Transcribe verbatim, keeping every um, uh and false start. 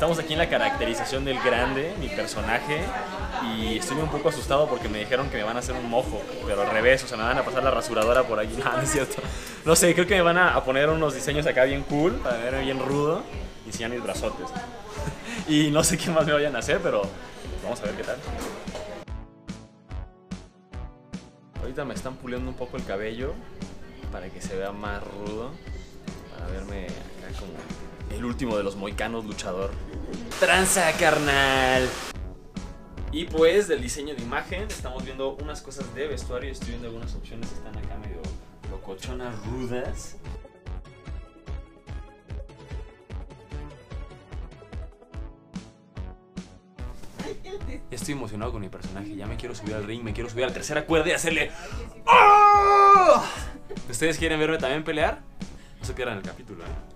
Estamos aquí en la caracterización del grande, mi personaje, y estoy un poco asustado porque me dijeron que me van a hacer un mojo, pero al revés, o sea, me van a pasar la rasuradora por aquí. No, no es cierto. No sé, creo que me van a poner unos diseños acá bien cool, para verme bien rudo, y enseñar mis brazotes. Y no sé qué más me vayan a hacer, pero vamos a ver qué tal. Ahorita me están puliendo un poco el cabello para que se vea más rudo, para verme acá como el último de los mohicanos luchador. ¡Tranza, carnal! Y pues del diseño de imagen estamos viendo unas cosas de vestuario. Estoy viendo algunas opciones que están acá medio locochonas, rudas. Ya estoy emocionado con mi personaje. Ya me quiero subir al ring, me quiero subir a la tercera cuerda y hacerle ¡oh! ¿Ustedes quieren verme también pelear? No se pierdan el capítulo, ¿eh?